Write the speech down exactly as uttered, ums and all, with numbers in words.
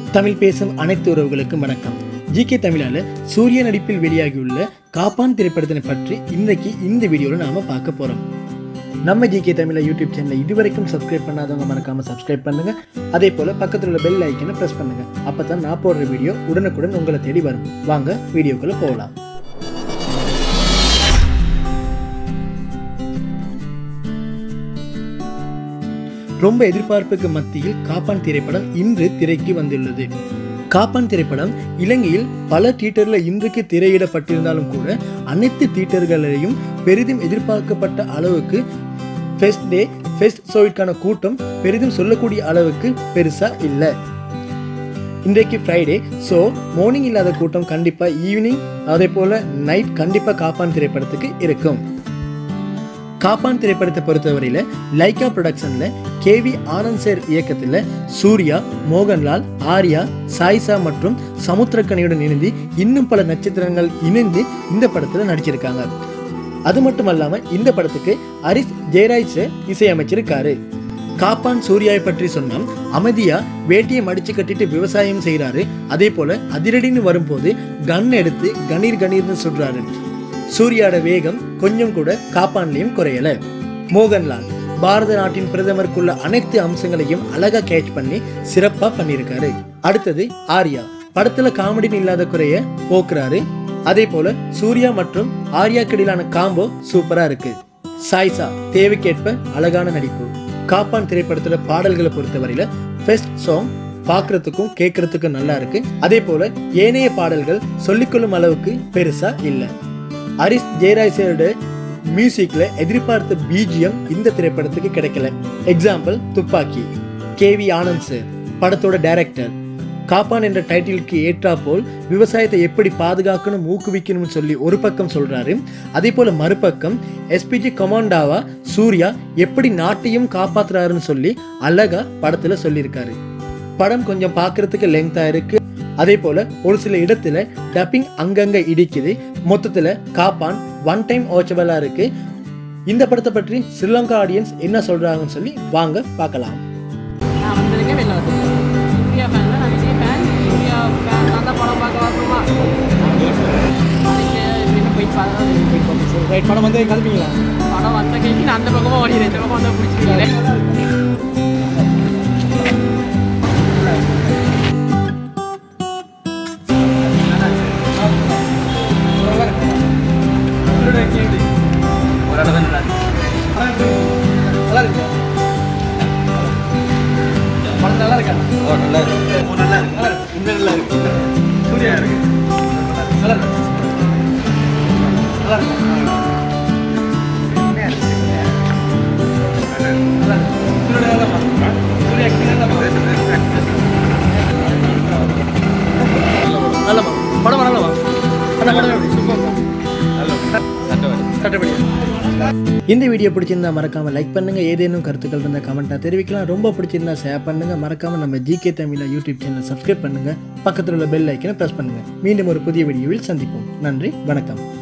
தமிழ் பேசும் அனைத்து உறவுகளுக்கும் வணக்கம். ஜிகே தமிழால சூர்யா நடிப்பில் வெளியாகியுள்ள காப்பான் திரைப்படத்தினை பற்றி இன்றைக்கு இந்த வீடியோவில் நாம பார்க்க போறோம். நம்ம ஜிகே தமிழா யூடியூப் சேனலை இதுவரைக்கும் சப்ஸ்கிரைப் பண்ணாதவங்க மறக்காம சப்ஸ்கிரைப் பண்ணுங்க. அதே போல பக்கத்தில் உள்ள பெல் ஐக்கனை பிரஸ் பண்ணுங்க. அப்பதான் நான் போடுற வீடியோ உடனுக்குடன் உங்களை தேடி வரும். வாங்க வீடியோக்குள்ள போகலாம். ரொம்ப எதிர்பார்ப்புக்கு மத்தியில் காப்பான் திரைப்படம் இன்று திரைக்கு வந்துள்ளது. காப்பான் திரைப்படம் இலங்கையில் பல தியேட்டர்ல இன்றைக்கு திரையிடப்பட்டிருந்தாலும் கூட அனைத்து தியேட்டர்களையும் பெரிதும் எதிர்பார்க்கப்பட்ட அளவுக்கு ஃபெஸ்ட் டே ஃபெஸ்ட் ஷோவிற்கான கூட்டம் பெரிதும் சொல்லக்கூடிய அளவுக்கு பெருசா இல்லை. இன்றைக்கு ஃப்ரைடே, ஸோ மார்னிங் இல்லாத கூட்டம் கண்டிப்பா ஈவினிங் அதே போல நைட் கண்டிப்பா காப்பான் திரைப்படத்துக்கு இருக்கும். காப்பான் திரைப்படத்தை பொறுத்தவரையில லைகா ப்ரொடக்ஷன்ல கே வி ஆனந்த் சார் இயக்கத்தில் சூர்யா, மோகன்லால், ஆர்யா, சாயிசா மற்றும் சமுத்திரக்கனியுடன் இணைந்து இன்னும் பல நட்சத்திரங்கள் இணைந்து இந்த படத்தில் நடிச்சிருக்காங்க. அது மட்டும் இல்லாம இந்த படத்துக்கு ஹரிஸ் ஜெயராஜ் சார் இசையமைச்சிருக்காரு. காப்பான் சூர்யாவை பற்றி சொன்னா அமைதியா வேட்டியை மடிச்சு கட்டிட்டு விவசாயம் செய்யறாரு. அதே போல அதிரடின்னு வரும்போது கன் எடுத்து கணீர் கணீர்னு சொல்றாரு. சூர்யாவோட வேகம் கொஞ்சம் கூட காப்பான்லையும் குறையல. மோகன்லால் பாரத நாட்டின் பிரதமருக்குள்ள அனைத்து அம்சங்களையும் அழகா கேட்ச் பண்ணி சிறப்பா பண்ணியிருக்காரு. அடுத்தது ஆர்யா, படத்துல காமெடின்னு இல்லாத குறைய போக்குறாரு. அதே போல சூர்யா மற்றும் ஆர்யாக்கு இடையிலான காம்போ சூப்பரா இருக்கு. சாய்சா தேவைக்கேற்ப அழகான நடிப்பு. காப்பான் திரைப்படத்துல பாடல்களை பொறுத்தவரையில ஃபர்ஸ்ட் சாங் பாக்குறதுக்கும் கேட்கறதுக்கும் நல்லா இருக்கு. அதே போல ஏனைய பாடல்கள் சொல்லிக்கொள்ளும் அளவுக்கு பெருசா இல்லை. ஹரிஸ் ஜெயராஜோட மியூசிக்ல எதிர்பார்த்த பிஜிஎம் இந்த திரைப்படத்துக்கு கிடைக்கல. Example Thuppakki. K V Anand sir படத்தோட டைரக்டர். காப்பான் என்ற டைட்டிலுக்கு ஏற்றா போல் விவசாயத்தை எப்படி பாதுகாக்கணும் ஊக்குவிக்கணும்னு சொல்லி ஒரு பக்கம் சொல்றாரு. அதே போல மறுபக்கம் எஸ்பிஜி கமாண்டாவா சூர்யா எப்படி நாட்டையும் காப்பாத்துறாருன்னு சொல்லி அழகா படத்துல சொல்லியிருக்காரு. படம் கொஞ்சம் பார்க்கறதுக்கு லெங்தா இருக்கு. அதே போல ஒரு சில இடத்துல டப்பிங் அங்கங்க இடிக்குது. மொத்தத்துல காப்பான் ஒன் டைம் வாட்சபிளா இருக்கு. இந்த படத்தை பற்றி ஸ்ரீலங்கா ஆடியன்ஸ் என்ன சொல்றாங்கன்னு சொல்லி வாங்க பார்க்கலாம். படம் வந்து கலப்பீங்களா? படம் வந்த கேட்டு அந்த பக்கமா ஓடி ரெண்டு பக்கம் வந்து பிடிச்சிருக்கீங்க. இந்த வீடியோ பிடிச்சிருந்தா மறக்காம லைக் பண்ணுங்க. ஏதேனும் கருத்துக்கள் இருந்தால் கமெண்டா தெரிவிக்கலாம். ரொம்ப பிடிச்சிருந்தா ஷேர் பண்ணுங்க. மறக்காம நம்ம ஜிகே தமிழா யூடியூப் சேனல் சப்ஸ்கிரைப் பண்ணுங்க. பக்கத்தில் உள்ள பெல் ஐக்கனை பிரஸ் பண்ணுங்க. மீண்டும் ஒரு புதிய வீடியோவில் சந்திப்போம். நன்றி, வணக்கம்.